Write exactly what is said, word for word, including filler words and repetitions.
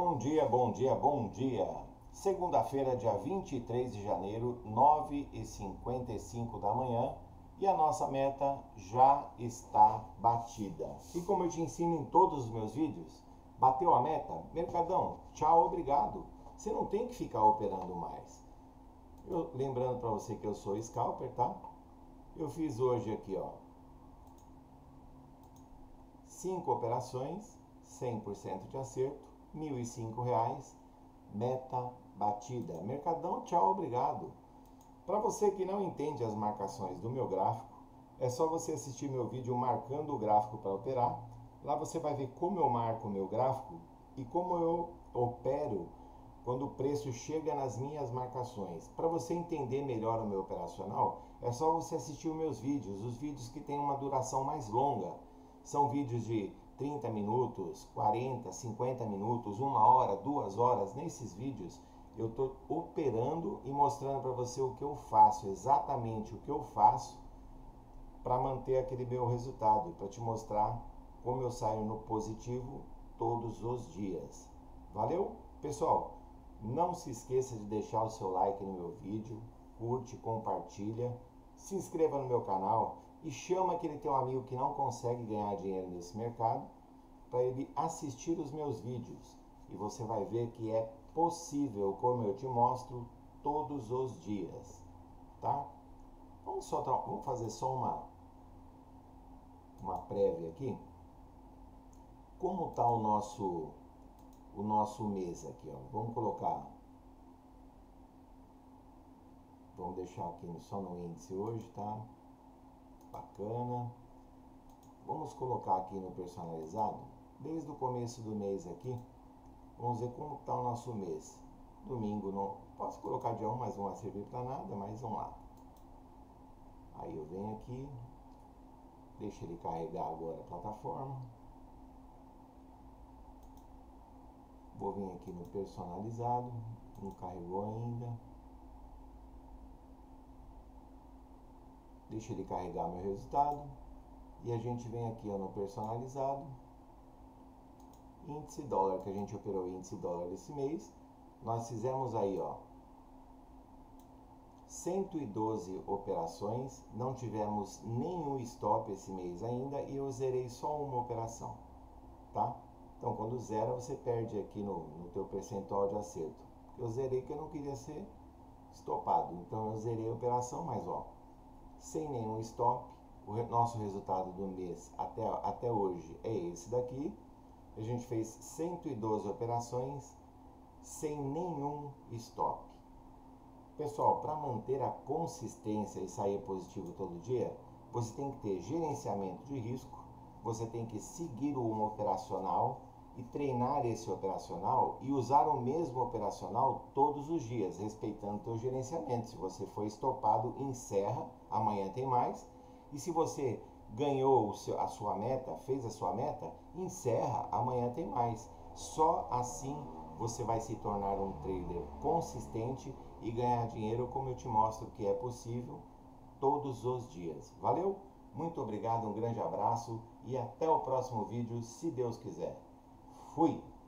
Bom dia, bom dia, bom dia. Segunda-feira, dia vinte e três de janeiro, nove e cinquenta e cinco da manhã, e a nossa meta já está batida. E como eu te ensino em todos os meus vídeos, bateu a meta? Mercadão, tchau, obrigado. Você não tem que ficar operando mais. Eu, lembrando para você que eu sou scalper, tá? Eu fiz hoje aqui, ó, cinco operações, cem por cento de acerto, mil e cinco reais, meta batida. Mercadão, tchau, obrigado. Para você que não entende as marcações do meu gráfico, é só você assistir meu vídeo marcando o gráfico para operar. Lá você vai ver como eu marco o meu gráfico e como eu opero quando o preço chega nas minhas marcações. Para você entender melhor o meu operacional, é só você assistir os meus vídeos, os vídeos que têm uma duração mais longa. São vídeos de trinta minutos, quarenta, cinquenta minutos, uma hora, duas horas. Nesses vídeos eu estou operando e mostrando para você o que eu faço, exatamente o que eu faço para manter aquele meu resultado, para te mostrar como eu saio no positivo todos os dias. Valeu? Pessoal, não se esqueça de deixar o seu like no meu vídeo, curte, compartilha, se inscreva no meu canal e chama aquele teu amigo que não consegue ganhar dinheiro nesse mercado para ele assistir os meus vídeos. E você vai ver que é possível, como eu te mostro todos os dias, tá? Vamos, só, vamos fazer só uma, uma prévia aqui. Como está o nosso, o nosso mês aqui, ó? Vamos colocar, vamos deixar aqui só no índice hoje, tá? Bacana. Vamos colocar aqui no personalizado, desde o começo do mês aqui. Vamos ver como está o nosso mês. Domingo, não posso colocar dia um, mas não vai servir para nada, mas vamos lá. Aí eu venho aqui, deixa ele carregar agora a plataforma. Vou vir aqui no personalizado, não carregou ainda. Deixa ele carregar meu resultado. E a gente vem aqui, ó, no personalizado. Índice dólar, que a gente operou índice dólar esse mês. Nós fizemos aí, ó, cento e doze operações. Não tivemos nenhum stop esse mês ainda. E eu zerei só uma operação, tá? Então, quando zera, você perde aqui no, no teu percentual de acerto. Eu zerei que eu não queria ser estopado. Então, eu zerei a operação, mas, ó, sem nenhum stop. O nosso resultado do mês até, até hoje é esse daqui. A gente fez cento e doze operações sem nenhum stop. Pessoal, para manter a consistência e sair positivo todo dia, você tem que ter gerenciamento de risco, você tem que seguir um operacional e treinar esse operacional e usar o mesmo operacional todos os dias, respeitando o teu gerenciamento. Se você foi estopado, encerra, amanhã tem mais. E se você ganhou a sua meta, fez a sua meta, encerra, amanhã tem mais. Só assim você vai se tornar um trader consistente e ganhar dinheiro, como eu te mostro que é possível todos os dias. Valeu? Muito obrigado, um grande abraço e até o próximo vídeo, se Deus quiser. Fui!